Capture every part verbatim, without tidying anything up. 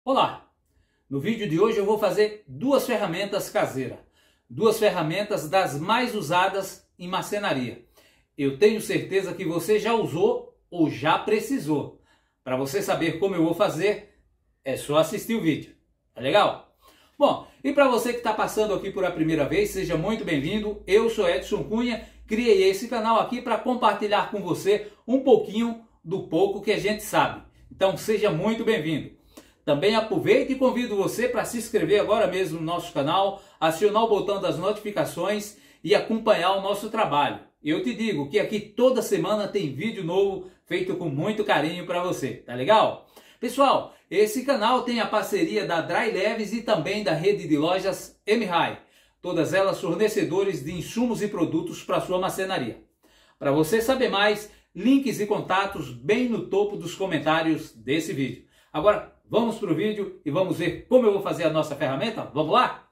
Olá! No vídeo de hoje eu vou fazer duas ferramentas caseiras, duas ferramentas das mais usadas em marcenaria. Eu tenho certeza que você já usou ou já precisou. Para você saber como eu vou fazer, é só assistir o vídeo. Tá legal? Bom, e para você que está passando aqui por a primeira vez, seja muito bem-vindo. Eu sou Edson Cunha, criei esse canal aqui para compartilhar com você um pouquinho do pouco que a gente sabe. Então seja muito bem-vindo. Também aproveito e convido você para se inscrever agora mesmo no nosso canal, acionar o botão das notificações e acompanhar o nosso trabalho. Eu te digo que aqui toda semana tem vídeo novo feito com muito carinho para você, tá legal? Pessoal, esse canal tem a parceria da Dry Leves e também da rede de lojas M-Rai, todas elas fornecedores de insumos e produtos para sua marcenaria. Para você saber mais, links e contatos bem no topo dos comentários desse vídeo. Agora, vamos para o vídeo e vamos ver como eu vou fazer a nossa ferramenta? Vamos lá?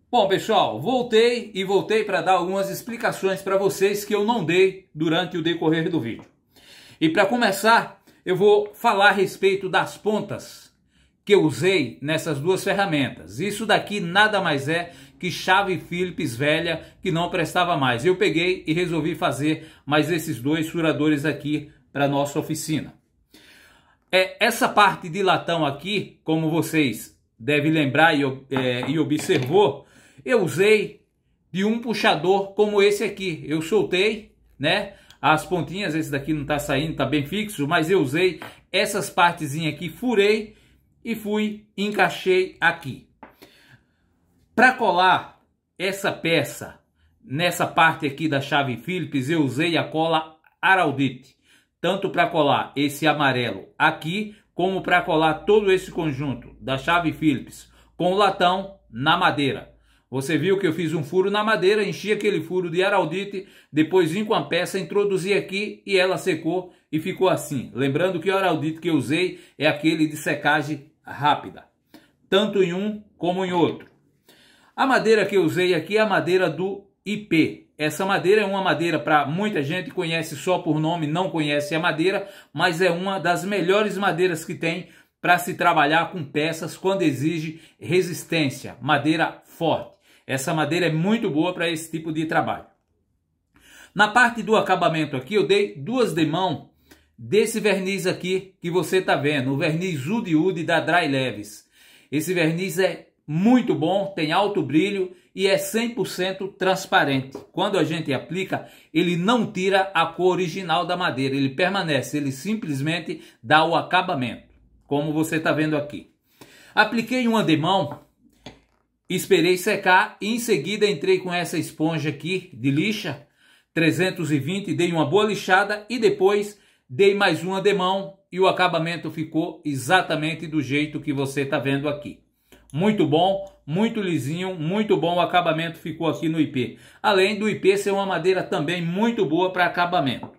Bom, pessoal, voltei e voltei para dar algumas explicações para vocês que eu não dei durante o decorrer do vídeo. E para começar, eu vou falar a respeito das pontas que eu usei nessas duas ferramentas. Isso daqui nada mais é que chave Phillips velha que não prestava mais. Eu peguei e resolvi fazer mais esses dois furadores aqui para nossa oficina. É, essa parte de latão aqui, como vocês devem lembrar e, é, e observou, eu usei de um puxador como esse aqui. Eu soltei, né, as pontinhas, esse daqui não está saindo, está bem fixo, mas eu usei essas partezinhas aqui, furei e fui, encaixei aqui. Para colar essa peça nessa parte aqui da chave Phillips, eu usei a cola Araldite, tanto para colar esse amarelo aqui, como para colar todo esse conjunto da chave Phillips com latão na madeira. Você viu que eu fiz um furo na madeira, enchi aquele furo de Araldite, depois vim com a peça, introduzi aqui e ela secou e ficou assim. Lembrando que o Araldite que eu usei é aquele de secagem rápida, tanto em um como em outro. A madeira que eu usei aqui é a madeira do I P. Essa madeira é uma madeira para muita gente conhece só por nome, não conhece a madeira, mas é uma das melhores madeiras que tem para se trabalhar com peças quando exige resistência, madeira forte. Essa madeira é muito boa para esse tipo de trabalho. Na parte do acabamento aqui, eu dei duas demãos desse verniz aqui que você está vendo, o verniz Udi Udi da Dry Leves. Esse verniz é muito bom, tem alto brilho e é cem por cento transparente. Quando a gente aplica, ele não tira a cor original da madeira, ele permanece, ele simplesmente dá o acabamento, como você está vendo aqui. Apliquei uma demão, esperei secar e em seguida entrei com essa esponja aqui de lixa trezentos e vinte, dei uma boa lixada e depois dei mais uma demão e o acabamento ficou exatamente do jeito que você está vendo aqui. Muito bom, muito lisinho, muito bom o acabamento ficou aqui no I P. Além do I P ser uma madeira também muito boa para acabamento.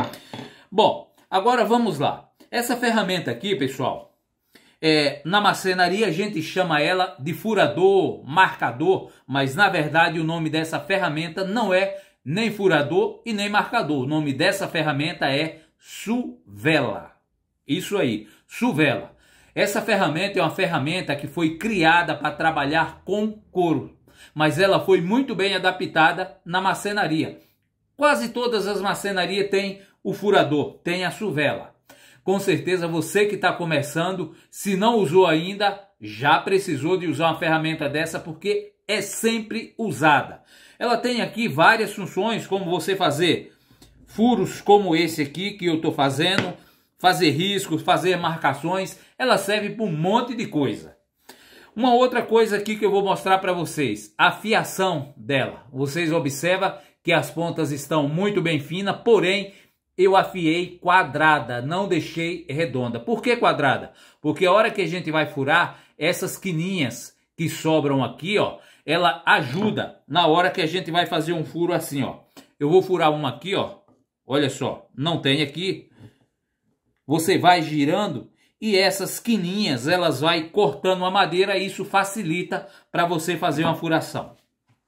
Bom, agora vamos lá. Essa ferramenta aqui, pessoal, É, na marcenaria a gente chama ela de furador, marcador, mas na verdade o nome dessa ferramenta não é nem furador e nem marcador. O nome dessa ferramenta é suvela. Isso aí, suvela. Essa ferramenta é uma ferramenta que foi criada para trabalhar com couro, mas ela foi muito bem adaptada na marcenaria. Quase todas as marcenarias têm o furador, tem a suvela. Com certeza você que está começando, se não usou ainda, já precisou de usar uma ferramenta dessa porque é sempre usada. Ela tem aqui várias funções, como você fazer furos como esse aqui que eu estou fazendo, fazer riscos, fazer marcações. Ela serve para um monte de coisa. Uma outra coisa aqui que eu vou mostrar para vocês, a fiação dela. Vocês observam que as pontas estão muito bem finas, porém eu afiei quadrada, não deixei redonda. Por que quadrada? Porque a hora que a gente vai furar, essas quininhas que sobram aqui, ó, ela ajuda na hora que a gente vai fazer um furo assim, ó. Eu vou furar uma aqui, ó. Olha só, não tem aqui. Você vai girando e essas quininhas, elas vai cortando a madeira e isso facilita para você fazer uma furação.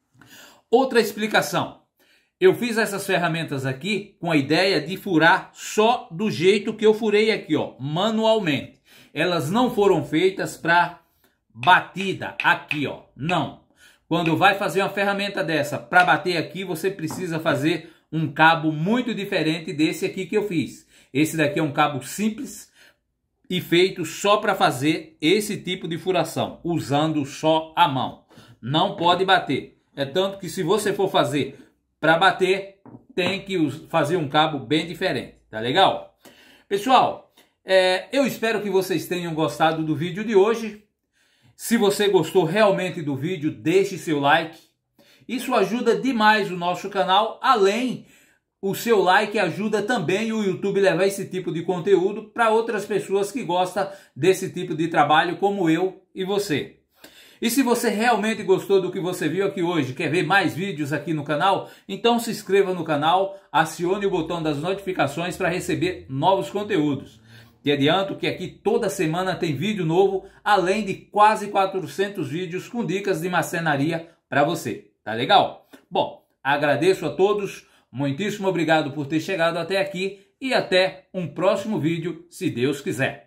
Outra explicação. Eu fiz essas ferramentas aqui com a ideia de furar só do jeito que eu furei aqui, ó, manualmente. Elas não foram feitas para batida aqui, ó, não. Quando vai fazer uma ferramenta dessa para bater aqui, você precisa fazer um cabo muito diferente desse aqui que eu fiz. Esse daqui é um cabo simples e feito só para fazer esse tipo de furação, usando só a mão. Não pode bater. É tanto que se você for fazer para bater, tem que fazer um cabo bem diferente, tá legal? Pessoal, é, eu espero que vocês tenham gostado do vídeo de hoje. Se você gostou realmente do vídeo, deixe seu like. Isso ajuda demais o nosso canal, além o seu like ajuda também o YouTube a levar esse tipo de conteúdo para outras pessoas que gostam desse tipo de trabalho, como eu e você. E se você realmente gostou do que você viu aqui hoje, quer ver mais vídeos aqui no canal, então se inscreva no canal, acione o botão das notificações para receber novos conteúdos. Te adianto que aqui toda semana tem vídeo novo, além de quase quatrocentos vídeos com dicas de marcenaria para você. Tá legal? Bom, agradeço a todos, muitíssimo obrigado por ter chegado até aqui e até um próximo vídeo, se Deus quiser.